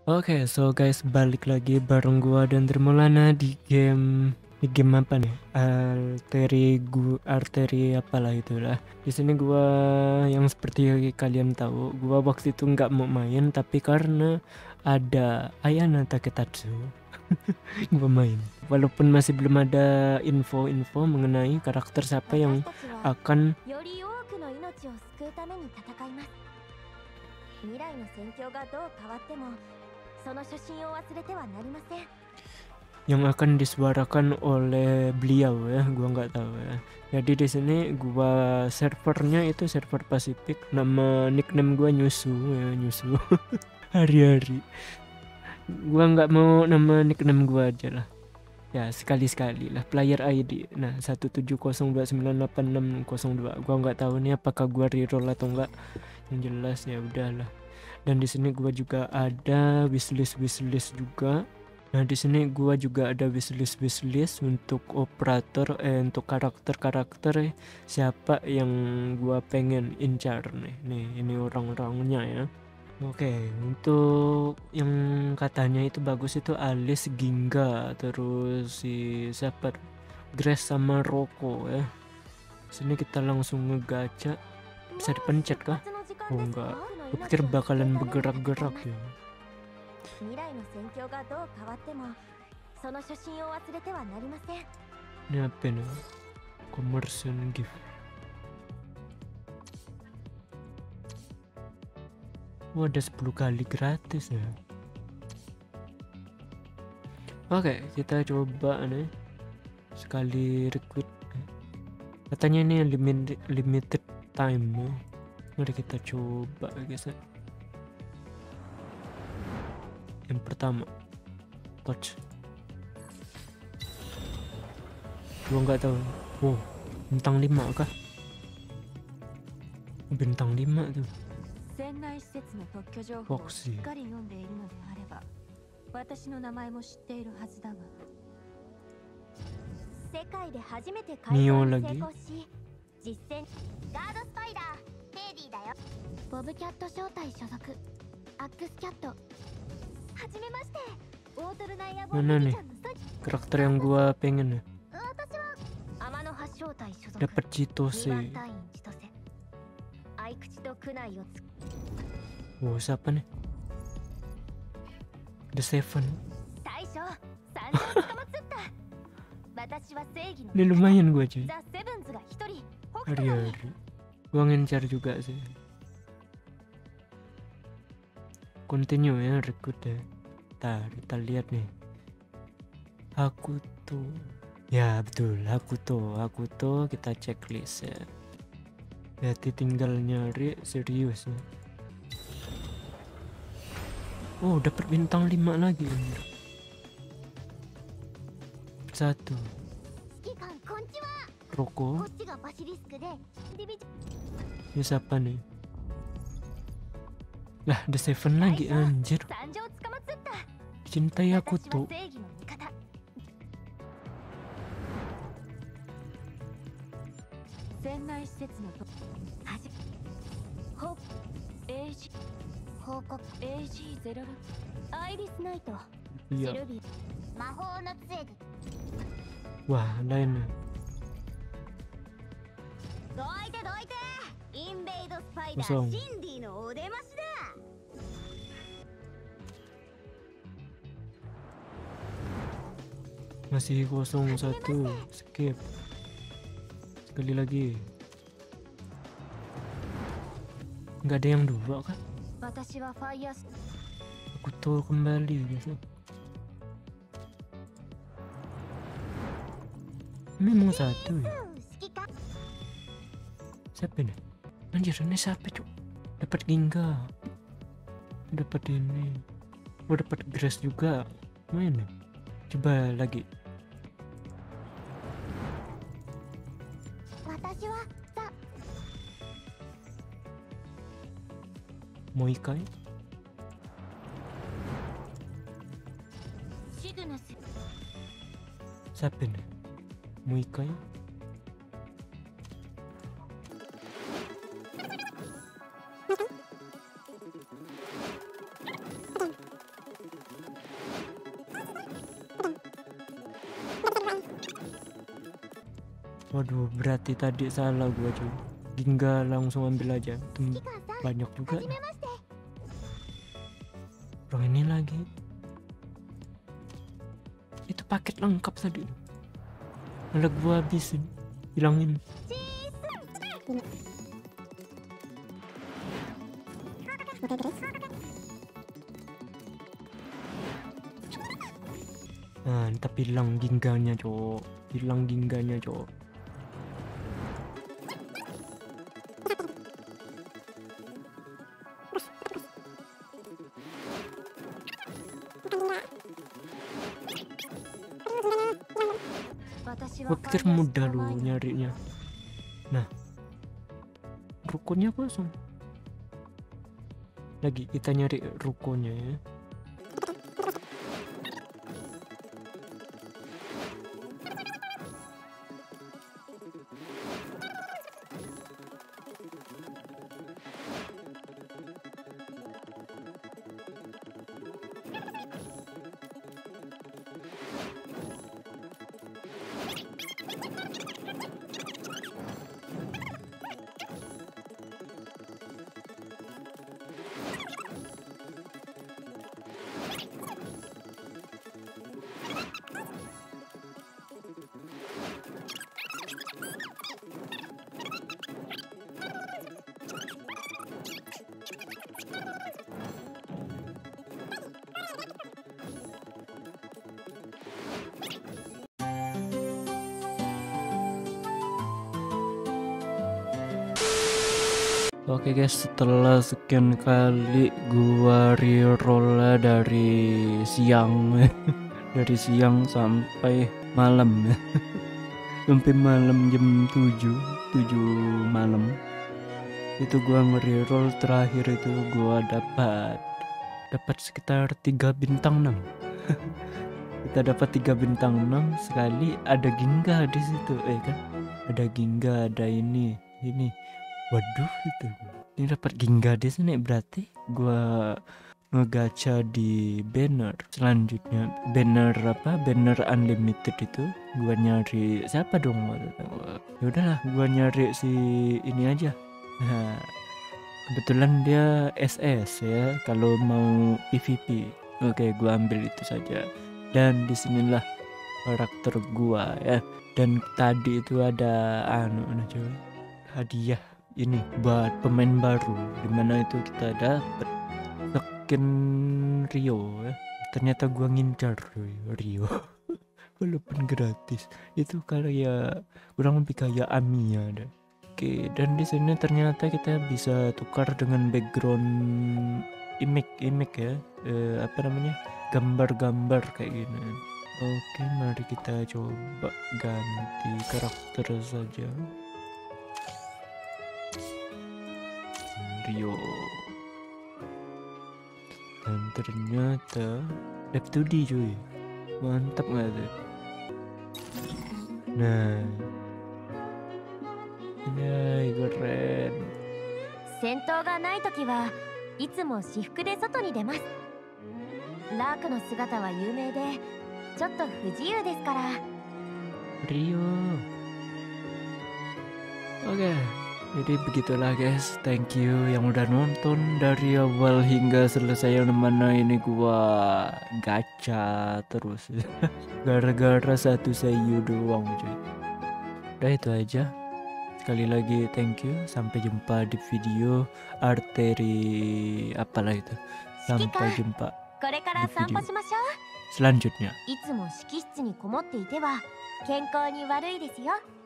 Oke, so guys, balik lagi bareng gua dan Dermolana di game apa nih? Arteri apalah itulah. Di sini gua yang seperti kalian tahu, gua waktu itu nggak mau main tapi karena ada Ayana Taketatsu, gua main. Walaupun masih belum ada info-info mengenai karakter siapa yang akan より多くの命を救うために戦います。未来の戦況がどう変わってもその初心を忘れてはなりません。 yang akan disuarakan oleh beliau ya, gua nggak tahu ya. Jadi di sini gua servernya itu server Pasifik, nama nickname gua Nyusu ya, Nyusu. Hari-hari gua nggak mau nama nickname gua aja lah ya, sekali-sekali lah player ID. Nah, 170298602, gua nggak tahu nih apakah gua reroll atau enggak, yang jelas ya udahlah. Dan di sini gua juga ada wishlist juga. Nah, di sini gua juga ada wishlist untuk operator, untuk karakter siapa yang gua pengen incar nih. Nih, ini orang-orangnya ya. Oke, untuk yang katanya itu bagus itu Alice, Ginga, terus si siapa? Grace sama Roko ya. Sini kita langsung ngegacha. Bisa dipencet kah? Oh enggak. Gue pikir bakalan bergerak-gerak ya. 未来の戦況がどう変わってもその初心を忘れてはなりません。 Ini apa nih? Conversion gift. Wah, ada 10 kali gratis ya. Oke, kita coba nih sekali recruit. Katanya ini limited time ya. Mari kita coba guys ya. Yang pertama touch. Gua nggak tahu. Wow, bintang 5 kah? Bintang 5 tuh. 船内施設の特許情報をしっかり読んでいるのであれば私の名前も知っているはずだが、世界で初めて改造に成功し実践ガードスパイダーテイディだよ。ボブキャット招待所属アックスキャットはじめまして。オートルナイアボ Mana nih karakter yang gua pengen ya? 私は天の葉招待所属 Dapat Chitose. 2番隊員千歳愛口と区内をつ Wow, siapa nih? The Seven. 大将参上捕まつった私は正義の Ini lumayan gua cuy. ザ・セブンズが一人北斗に Hari-hari gua ngencar juga sih. Continue ya recruit ya. Ntar kita lihat nih. Aku tuh, ya betul, aku tuh kita checklist ya. Berarti tinggal nyari serius ya. Oh, dapat bintang 5 lagi anjir. Satu 指揮官こんちは Roko. こっちがバシリスクでディビジ Ini siapa nih? Lah, The Seven lagi anjir. 参上捕まつった Cintai aku 私は tuh. 正義の味方船内施設のとはじ報 AG 報告 AG06 アイリスナイトシ Iya. ルビー魔法の杖で Wah, lain nih. どいてどいてインベイドスパイダー Kosong. シンディのお出ましだ Masih 01. Skip. Sekali lagi. Nggak ada yang 2 kan? 私はファイヤース Aku tuh kembali guys. Memang 1 ya. 指揮官 Siapa nih? Anjir, ini siapa cuk? Dapat Ginga. Dapat ini. Oh, dapat Grace juga. Main nih. Coba lagi. 私はザ Mau ikai? シグナス Siapa nih? Mau ikai? Waduh, berarti tadi salah gua cuy. Ginga langsung ambil aja. Banyak juga. Bro, ini lagi. Itu paket lengkap tadi. Malah gua habisin. Hilangin. Tapi hilang gingganya cowok. Hilang gingganya cowok. Gue pikir mudah loh nyarinya. Nah, rukonya kosong. Lagi kita nyari rukonya ya. Oke guys, setelah sekian kali gua reroll dari siang dari siang sampai malam sampai malam jam 7 malam itu gua nge-reroll. Terakhir itu gua dapat sekitar 3 bintang 6. Kita dapat 3 bintang 6 sekali. Ada Ginga di situ kan, ada Ginga, ada ini. Waduh, itu ini dapat Ginga di sini. Berarti gua ngegacha di banner selanjutnya. Banner unlimited itu gua nyari siapa dong? Ya udahlah, gua nyari si ini aja. Nah, kebetulan dia SS ya kalau mau PvP. Oke, gua ambil itu saja. Dan disinilah karakter gua ya. Dan tadi itu ada coba hadiah ini buat pemain baru, dimana itu kita dapat skin Rio ya. Ternyata gua ngincar Rio walaupun gratis. Itu kayak kurang lebih kayak Amiya deh. Oke, dan di sini ternyata kita bisa tukar dengan background image ya, gambar-gambar kayak gini. Oke, mari kita coba ganti karakter saja. Rio. Dan ternyata Lab 2D cuy. Mantap gak tuh? Nah, yay, keren. 戦闘がないときはいつも私服で外に出ます。ラークの姿は有名でちょっと不自由ですから。 Rio. Oke. Jadi begitulah guys, thank you yang udah nonton dari awal hingga selesai, yang mana ini gua gacha terus gara-gara satu Seiyu doang cuy. Udah itu aja, sekali lagi thank you, sampai jumpa di video arteri apalah itu, sampai jumpa di video selanjutnya. いつも指揮室にこもっていては健康に悪いですよ。